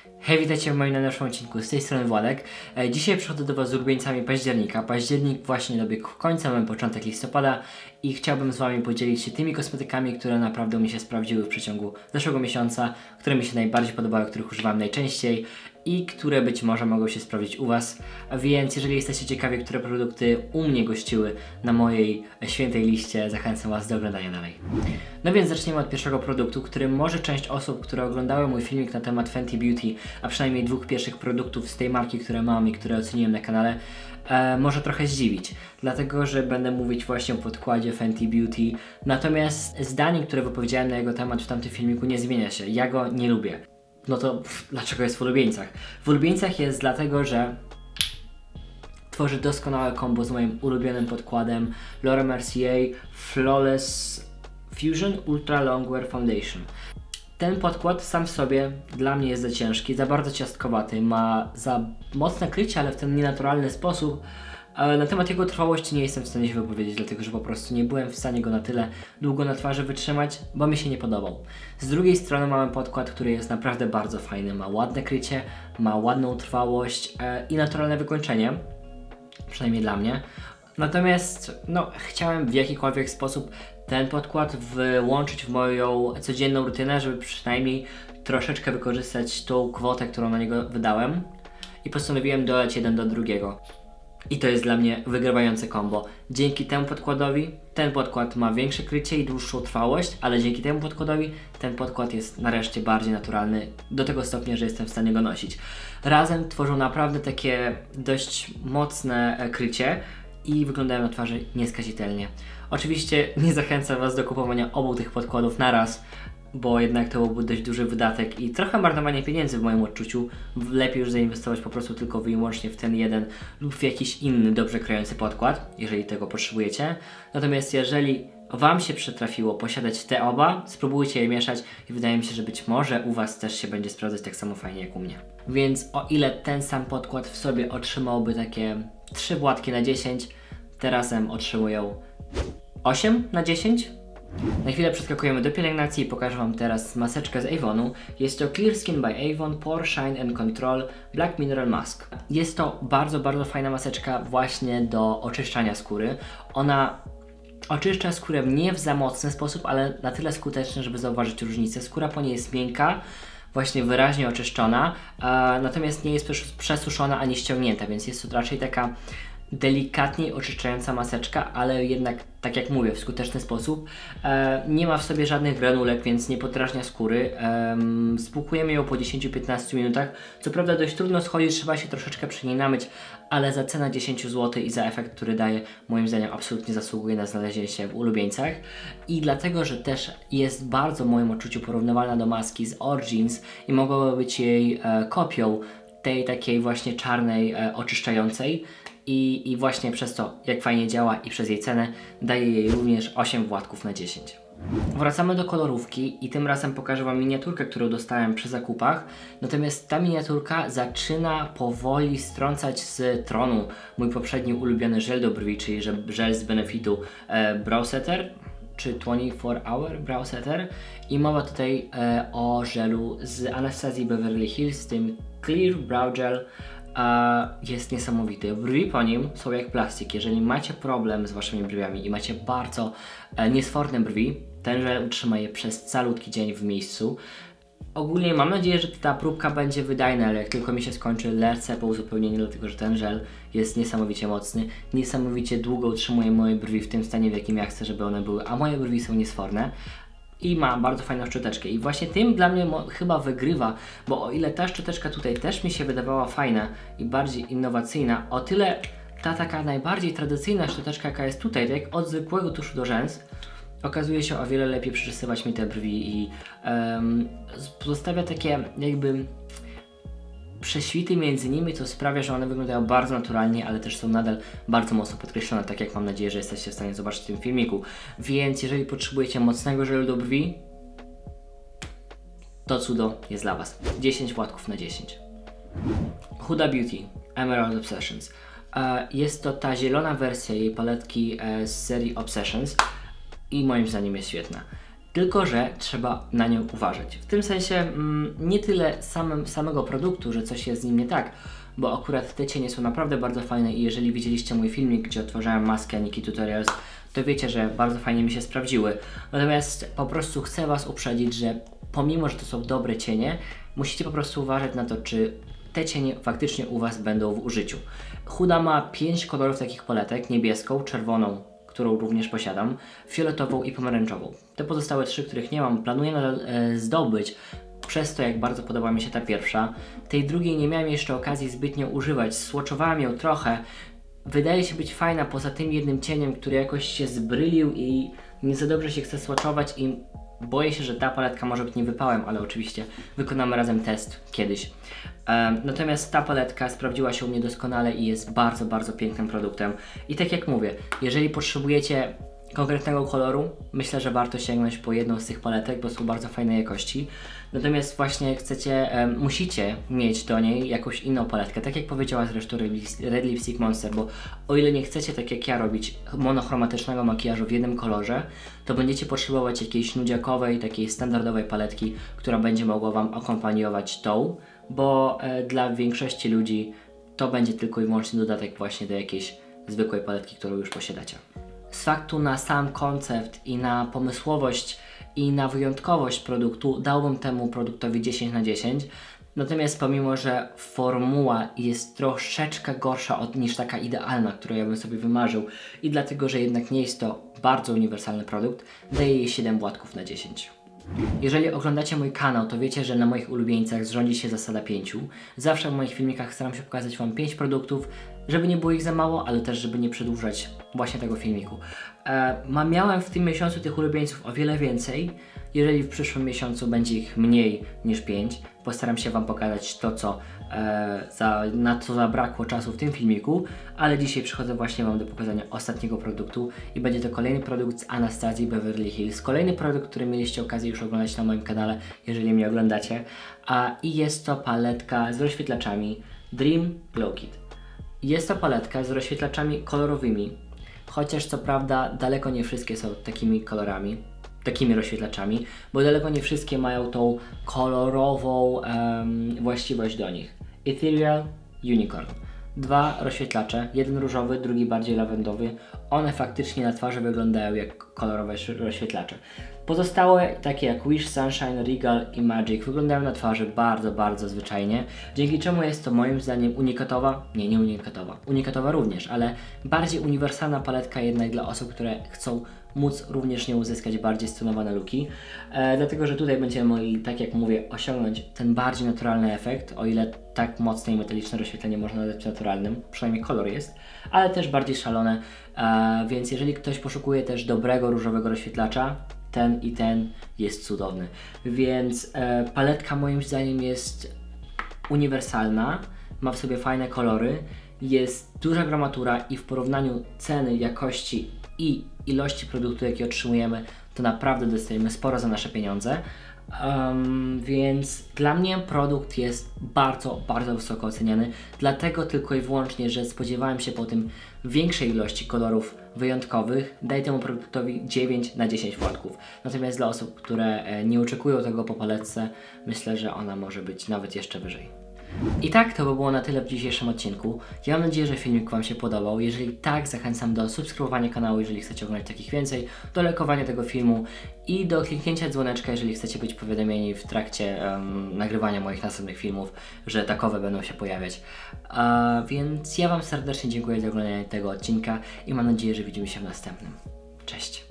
Hej, witajcie w moim najnowszym odcinku, z tej strony Władek. Dzisiaj przychodzę do Was z ulubieńcami października. Październik właśnie dobiegł końca, mamy początek listopada i chciałbym z Wami podzielić się tymi kosmetykami, które naprawdę mi się sprawdziły w przeciągu zeszłego miesiąca, które mi się najbardziej podobały, których używam najczęściej i które być może mogą się sprawdzić u Was. Więc jeżeli jesteście ciekawi, które produkty u mnie gościły na mojej świętej liście, zachęcam Was do oglądania dalej. No więc zaczniemy od pierwszego produktu, który może część osób, które oglądały mój filmik na temat Fenty Beauty, a przynajmniej dwóch pierwszych produktów z tej marki, które mam i które oceniłem na kanale, może trochę zdziwić, dlatego że będę mówić właśnie o podkładzie Fenty Beauty, natomiast zdanie, które wypowiedziałem na jego temat w tamtym filmiku, nie zmienia się. Ja go nie lubię. No to dlaczego jest w ulubieńcach? W ulubieńcach jest dlatego, że tworzy doskonałe kombo z moim ulubionym podkładem Laura Mercier Flawless Fusion Ultra Longwear Foundation. Ten podkład sam w sobie dla mnie jest za ciężki, za bardzo ciastkowaty, ma za mocne krycie, ale w ten nienaturalny sposób. Na temat jego trwałości nie jestem w stanie się wypowiedzieć, dlatego że po prostu nie byłem w stanie go na tyle długo na twarzy wytrzymać, bo mi się nie podobał. Z drugiej strony mamy podkład, który jest naprawdę bardzo fajny, ma ładne krycie, ma ładną trwałość i naturalne wykończenie, przynajmniej dla mnie. Natomiast chciałem w jakikolwiek sposób ten podkład włączyć w moją codzienną rutynę, żeby przynajmniej troszeczkę wykorzystać tą kwotę, którą na niego wydałem i postanowiłem dodać jeden do drugiego. I to jest dla mnie wygrywające kombo. Dzięki temu podkładowi ten podkład ma większe krycie i dłuższą trwałość, ale dzięki temu podkładowi ten podkład jest nareszcie bardziej naturalny do tego stopnia, że jestem w stanie go nosić. Razem tworzą naprawdę takie dość mocne krycie i wyglądają na twarzy nieskazitelnie. Oczywiście nie zachęcam Was do kupowania obu tych podkładów naraz, bo jednak to byłby dość duży wydatek i trochę marnowanie pieniędzy w moim odczuciu. Lepiej już zainwestować po prostu tylko wyłącznie w ten jeden lub w jakiś inny dobrze kryjący podkład, jeżeli tego potrzebujecie. Natomiast jeżeli Wam się przytrafiło posiadać te oba, spróbujcie je mieszać i wydaje mi się, że być może u Was też się będzie sprawdzać tak samo fajnie jak u mnie. Więc o ile ten sam podkład w sobie otrzymałby takie 3 Władki na 10, teraz otrzymują 8 na 10. Na chwilę przeskakujemy do pielęgnacji i pokażę Wam teraz maseczkę z Avonu. Jest to Clear Skin by Avon Pore Shine and Control Black Mineral Mask. Jest to bardzo fajna maseczka właśnie do oczyszczania skóry. Ona oczyszcza skórę nie w za mocny sposób, ale na tyle skuteczny, żeby zauważyć różnicę. Skóra po niej jest miękka, właśnie wyraźnie oczyszczona, natomiast nie jest przesuszona ani ściągnięta, więc jest to raczej taka delikatniej oczyszczająca maseczka, ale jednak, tak jak mówię, w skuteczny sposób. Nie ma w sobie żadnych granulek, więc nie podrażnia skóry. Spłukujemy ją po 10-15 minutach. Co prawda dość trudno schodzi, trzeba się troszeczkę przy niej namyć, ale za cenę 10 zł i za efekt, który daje, moim zdaniem absolutnie zasługuje na znalezienie się w ulubieńcach. I dlatego, że też jest bardzo w moim odczuciu porównywalna do maski z Origins i mogłaby być jej kopią tej takiej właśnie czarnej, oczyszczającej. I właśnie przez to, jak fajnie działa i przez jej cenę, daje jej również 8 Władków na 10. Wracamy do kolorówki i tym razem pokażę Wam miniaturkę, którą dostałem przy zakupach. Natomiast ta miniaturka zaczyna powoli strącać z tronu mój poprzedni ulubiony żel do brwi, czyli żel z Benefitu Brow Setter, czy 24 Hour Brow Setter. I mowa tutaj o żelu z Anastasia Beverly Hills, tym Clear Brow Gel. Jest niesamowity. Brwi po nim są jak plastik. Jeżeli macie problem z Waszymi brwiami i macie bardzo niesforne brwi, ten żel utrzyma je przez calutki dzień w miejscu. Ogólnie mam nadzieję, że ta próbka będzie wydajna, ale jak tylko mi się skończy, lecę po uzupełnieniu, dlatego że ten żel jest niesamowicie mocny, niesamowicie długo utrzymuje moje brwi w tym stanie, w jakim ja chcę, żeby one były, a moje brwi są niesforne. I ma bardzo fajną szczoteczkę i właśnie tym dla mnie chyba wygrywa, bo o ile ta szczoteczka tutaj też mi się wydawała fajna i bardziej innowacyjna, o tyle ta taka najbardziej tradycyjna szczoteczka, jaka jest tutaj, tak od zwykłego tuszu do rzęs, okazuje się o wiele lepiej przyczesywać mi te brwi i zostawia takie jakby prześwity między nimi, co sprawia, że one wyglądają bardzo naturalnie, ale też są nadal bardzo mocno podkreślone, tak jak mam nadzieję, że jesteście w stanie zobaczyć w tym filmiku. Więc jeżeli potrzebujecie mocnego żelu do brwi, to cudo jest dla Was. 10 Władków na 10. Huda Beauty Emerald Obsessions. Jest to ta zielona wersja jej paletki z serii Obsessions i moim zdaniem jest świetna. tylko że trzeba na nią uważać. W tym sensie nie tyle samego produktu, że coś jest z nim nie tak, bo akurat te cienie są naprawdę bardzo fajne i jeżeli widzieliście mój filmik, gdzie odtwarzałem maskę Aniki Tutorials, to wiecie, że bardzo fajnie mi się sprawdziły. Natomiast po prostu chcę Was uprzedzić, że pomimo, że to są dobre cienie, musicie po prostu uważać na to, czy te cienie faktycznie u Was będą w użyciu. Huda ma 5 kolorów takich paletek, niebieską, czerwoną, którą również posiadam, fioletową i pomarańczową. Te pozostałe 3, których nie mam, planuję nadal zdobyć, przez to jak bardzo podoba mi się ta pierwsza. Tej drugiej nie miałem jeszcze okazji zbytnio używać, swatchowałem ją trochę. Wydaje się być fajna poza tym jednym cieniem, który jakoś się zbrylił i nie za dobrze się chce swatchować i boję się, że ta paletka może być niewypałem, ale oczywiście wykonamy razem test kiedyś. Natomiast ta paletka sprawdziła się u mnie doskonale i jest bardzo, bardzo pięknym produktem. I tak jak mówię, jeżeli potrzebujecie konkretnego koloru, myślę, że warto sięgnąć po jedną z tych paletek, bo są bardzo fajnej jakości. Natomiast właśnie musicie mieć do niej jakąś inną paletkę, tak jak powiedziała zresztą Red Lipstick Monster, bo o ile nie chcecie tak jak ja robić monochromatycznego makijażu w jednym kolorze, to będziecie potrzebować jakiejś nudziakowej, takiej standardowej paletki, która będzie mogła Wam akompaniować tą, bo dla większości ludzi to będzie tylko i wyłącznie dodatek właśnie do jakiejś zwykłej paletki, którą już posiadacie. Z faktu na sam koncept i na pomysłowość i na wyjątkowość produktu dałbym temu produktowi 10 na 10. Natomiast pomimo, że formuła jest troszeczkę gorsza niż taka idealna, którą ja bym sobie wymarzył i dlatego, że jednak nie jest to bardzo uniwersalny produkt, daję jej 7 błatków na 10. Jeżeli oglądacie mój kanał, to wiecie, że na moich ulubieńcach rządzi się zasada 5. Zawsze w moich filmikach staram się pokazać Wam 5 produktów, żeby nie było ich za mało, ale też żeby nie przedłużać właśnie tego filmiku. Miałem w tym miesiącu tych ulubieńców o wiele więcej. Jeżeli w przyszłym miesiącu będzie ich mniej niż 5, postaram się Wam pokazać to, na co zabrakło czasu w tym filmiku, ale dzisiaj przychodzę właśnie Wam do pokazania ostatniego produktu i będzie to kolejny produkt z Anastazji Beverly Hills. Kolejny produkt, który mieliście okazję już oglądać na moim kanale, jeżeli mnie oglądacie. I jest to paletka z rozświetlaczami Dream Glow Kit. Jest to paletka z rozświetlaczami kolorowymi, chociaż co prawda daleko nie wszystkie są takimi rozświetlaczami, bo daleko nie wszystkie mają tą kolorową właściwość do nich. Ethereal Unicorn. 2 rozświetlacze, jeden różowy, drugi bardziej lawendowy. One faktycznie na twarzy wyglądają jak kolorowe rozświetlacze. Pozostałe, takie jak Wish, Sunshine, Regal i Magic, wyglądają na twarzy bardzo, bardzo zwyczajnie, dzięki czemu jest to moim zdaniem unikatowa również, ale bardziej uniwersalna paletka jednak dla osób, które chcą móc również nie uzyskać bardziej stonowane looki, dlatego że tutaj będziemy mogli, tak jak mówię, osiągnąć ten bardziej naturalny efekt, o ile tak mocne i metaliczne rozświetlenie można nazwać naturalnym, przynajmniej kolor jest, ale też bardziej szalone, więc jeżeli ktoś poszukuje też dobrego różowego rozświetlacza, ten jest cudowny, więc paletka moim zdaniem jest uniwersalna, ma w sobie fajne kolory, jest duża gramatura i w porównaniu ceny, jakości i ilości produktu, jaki otrzymujemy, to naprawdę dostajemy sporo za nasze pieniądze. Więc dla mnie produkt jest bardzo, bardzo wysoko oceniany, dlatego tylko i wyłącznie, że spodziewałem się po tym większej ilości kolorów wyjątkowych, daję temu produktowi 9 na 10 władków. Natomiast dla osób, które nie oczekują tego po paletce, myślę, że ona może być nawet jeszcze wyżej. I tak to by było na tyle w dzisiejszym odcinku. Ja mam nadzieję, że filmik Wam się podobał. Jeżeli tak, zachęcam do subskrybowania kanału, jeżeli chcecie oglądać takich więcej, do lajkowania tego filmu i do kliknięcia dzwoneczka, jeżeli chcecie być powiadomieni w trakcie nagrywania moich następnych filmów, że takowe będą się pojawiać. Więc ja Wam serdecznie dziękuję za oglądanie tego odcinka i mam nadzieję, że widzimy się w następnym. Cześć!